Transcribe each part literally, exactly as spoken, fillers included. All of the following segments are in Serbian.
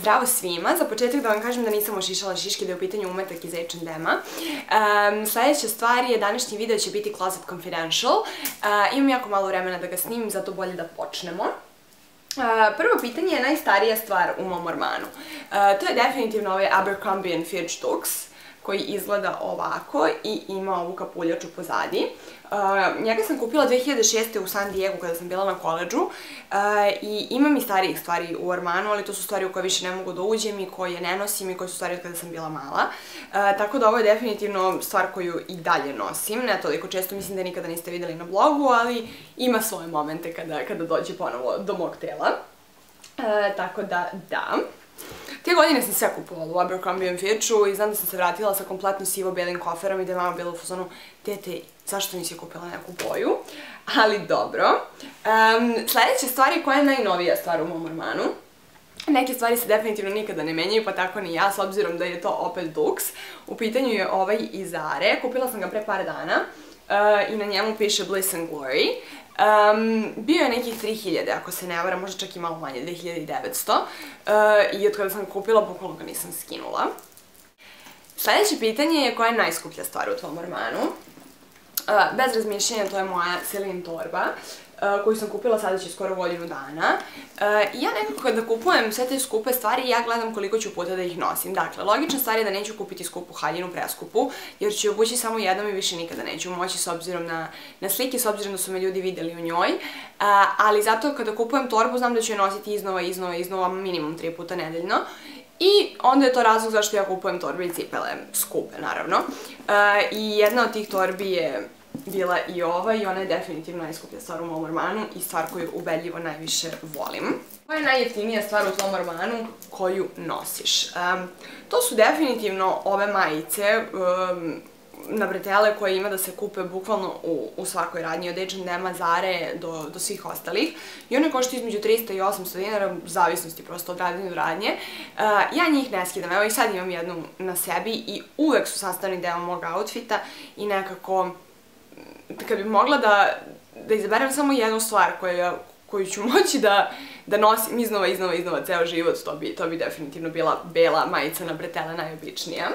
Zdravo svima, za početak da vam kažem da nisam ošišala šiške, da je u pitanju umetak iz H and M-a. Sljedeća stvar je, današnji video će biti Closet Confidential. Imam jako malo vremena da ga snimim, zato bolje da počnemo. Prvo pitanje je najstarija stvar u mom ormanu. To je definitivno ovaj Abercrombie and Fitch Dux, koji izgleda ovako i ima ovu kapuljaču pozadi. Njega sam kupila dve hiljade šeste. u San Diego kada sam bila na koledžu i imam i starijih stvari u ormanu, ali to su stvari u koje više ne mogu da uđem i koje ne nosim i koje su stvari od kada sam bila mala. Tako da ovo je definitivno stvar koju i dalje nosim, ne toliko često, mislim da nikada niste videli na blogu, ali ima svoje momente kada dođe ponovo do mog tela. Tako da, da. Te godine sam sve kupovala u Abercrombie and Fitchu i znam da sam se vratila sa kompletno sivo-belim koferom i da je mama bila u fazonu, tete, zašto nisi kupila neku boju? Ali dobro. Sljedeća stvar je koja je najnovija stvar u mom ormanu. Neke stvari se definitivno nikada ne menjaju, pa tako ni ja, s obzirom da je to opet Dux. U pitanju je ovaj iz Zare. Kupila sam ga pre par dana i na njemu piše Bliss and Glory. Bio je nekih tri hiljade, ako se ne varam, možda čak i malo manje, dve hiljade devetsto. I od kada sam ga kupila, bukvalno ga nisam skinula. Sljedeće pitanje je koja je najskuplja stvar u tvom ormanu. Bez razmišljanja, to je moja Celine torba, koju sam kupila sada će skoro godinu dana. I ja nekako kada kupujem sve te skupe stvari, ja gledam koliko ću puta da ih nosim. Dakle, logična stvar je da neću kupiti skupu haljinu, preskupu, jer ću je obući samo jednom i više nikada neću moći s obzirom na slike, s obzirom da su me ljudi videli u njoj. Ali zato kada kupujem torbu, znam da ću je nositi iznova, iznova, iznova, minimum tri puta nedeljno. I onda je to razlog zašto ja kupujem torbe i cipele, skupe naravno. I jedna od tih torbi je bila i ova i ona je definitivno najskuplja stvar u mom ormanu i stvar koju ubedljivo najviše volim. Koja je najjeftinija stvar u tvom ormanu koju nosiš? To su definitivno ove majice na bretele koje ima da se kupe bukvalno u svakoj radnji, od H and M-a, Zare do svih ostalih. I one koštaju između trista i osamsto dinara, u zavisnosti prosto od radnje do radnje. Ja njih ne skidam, evo i sad imam jednu na sebi i uvek su sastavni deo mog outfita i nekako, kad bih mogla da izaberem samo jednu stvar koju ću moći da nosim iznova, iznova, iznova ceo život, to bi definitivno bila bela majica na bretele, najobičnija.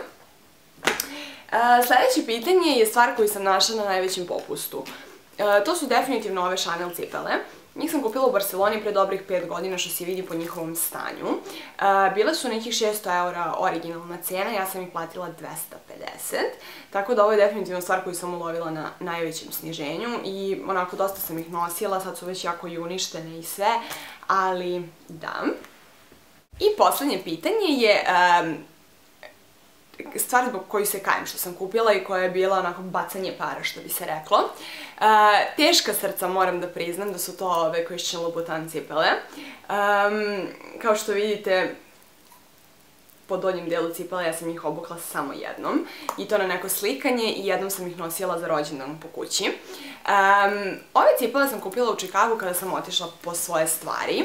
Sljedeće pitanje je stvar koju sam našla na najvećem popustu. To su definitivno ove Chanel cipele. Njih sam kupila u Barceloni pre dobrih pet godina, što se vidi po njihovom stanju. Bile su nekih šesto eura originalna cena, ja sam ih platila dvesta pedeset. Tako da ovo je definitivno stvar koju sam ulovila na najvećem sniženju i onako dosta sam ih nosila, sad su već jako i uništene i sve, ali da. I poslednje pitanje je stvar zbog koju se kajem što sam kupila i koja je bila onako bacanje para, što bi se reklo. Teška srca, moram da priznam da su to ove Christian Louboutin cipele. Kao što vidite, po donjem delu cipela ja sam ih obukla samo jednom i to na neko slikanje i jednom sam ih nosila za rođendan po kući. Ove cipele sam kupila u Chicagu kada sam otišla po svoje stvari.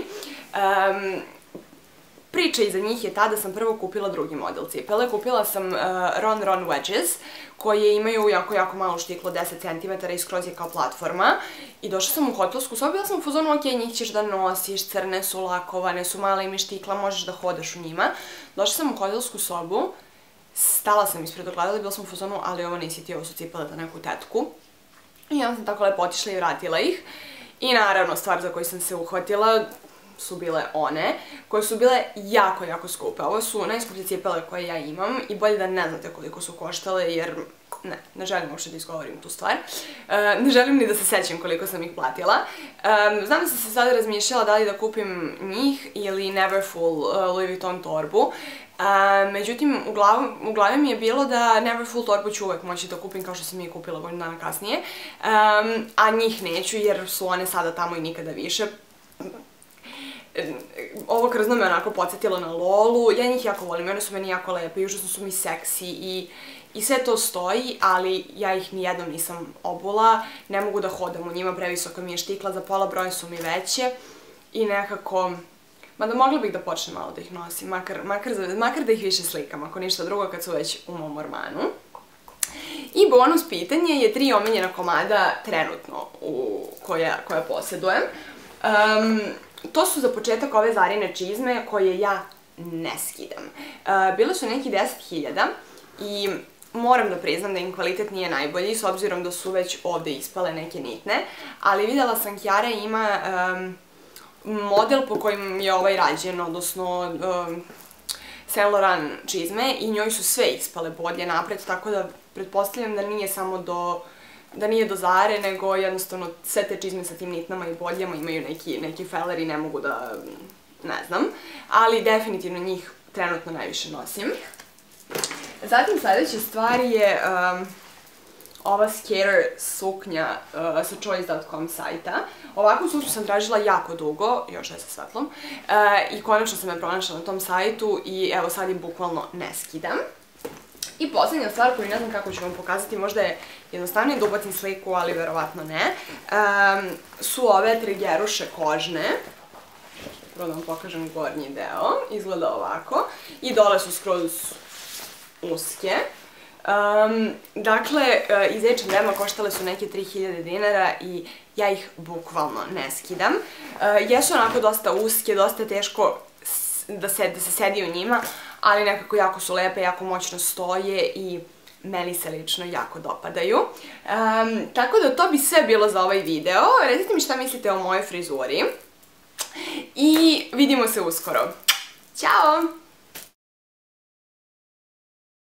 Priča iza njih je ta da sam prvo kupila drugi model cipele. Kupila sam Ron Ron Wedges, koje imaju jako, jako malo štiklo, deset centimetara i skroz je kao platforma. I došla sam u hotelsku sobu, bila sam u fazonu, ok, njih ćeš da nosiš, crne su, lakovane su, male ime štikla, možeš da hodaš u njima. Došla sam u hotelsku sobu, stala sam ispred ogledala i bila sam u fazonu, ali ovo nisi ti, ovo su cipele za neku tetku. I onda sam tako lepo otišla i vratila ih. I naravno, stvar za koju sam se uhvatila su bile one, koje su bile jako, jako skupe. Ovo su najskuplje cipele koje ja imam i bolje da ne znate koliko su koštale, jer ne, ne želim uopšte da izgovorim tu stvar. Ne želim ni da se sećam koliko sam ih platila. Znam da sam se sada razmišljala da li da kupim njih ili Neverfull Louis Vuitton torbu. Međutim, u glavi mi je bilo da Neverfull torbu ću uvek moći da kupim kao što sam je kupila godinu dana kasnije, a njih neću jer su one sada tamo i nikada više. Ovo krzno me onako podsjetilo na Lolu, ja njih jako volim, one su meni jako lepe i užasno su mi seksi i sve to stoji, ali ja ih nijednom nisam obula, ne mogu da hodam u njima, previsoka mi je štikla, za pola broja su mi veće i nekako, mada mogla bih da počnem malo da ih nosim, makar da ih više slikam, ako ništa drugo kad su već u mom ormanu. I bonus pitanje je tri omiljena komada trenutno koja posjedujem. To su za početak ove Zarine čizme koje ja ne skidam. Bile su neki deset hiljada i moram da priznam da im kvalitet nije najbolji, s obzirom da su već ovde ispale neke nitne, ali videla sam Kiara ima model po kojim je ovaj rađen, odnosno Saint Laurent čizme i njoj su sve ispale bodlje napred, tako da pretpostavljam da nije samo do da nije do Zare, nego jednostavno sve te čizme sa tim nitnama i bodljama imaju neki, neki feler i ne mogu da, ne znam, ali definitivno njih trenutno najviše nosim. Zatim sledeća stvar je um, ova skater suknja uh, sa choice dot com sajta. Ovakvu suknju sam tražila jako dugo, još je sa svetlom, uh, i konačno sam je pronašla na tom sajtu i evo sad je bukvalno ne skidam. I poslednja stvar koju ne znam kako ću vam pokazati, možda je jednostavnije da ubacim sliku, ali verovatno ne, um, su ove trigeruše kožne. Prvo da vam pokažem gornji deo, izgleda ovako, i dole su skroz uske. Um, dakle, iz H and M-a koštale su neke tri hiljade dinara i ja ih bukvalno ne skidam. Uh, jesu onako dosta uske, dosta je teško da se, da se sedi u njima, ali nekako jako su lepe, jako moćno stoje i meni se lično jako dopadaju. Um, tako da to bi sve bilo za ovaj video. Recite mi šta mislite o mojoj frizuri. I vidimo se uskoro. Ćao!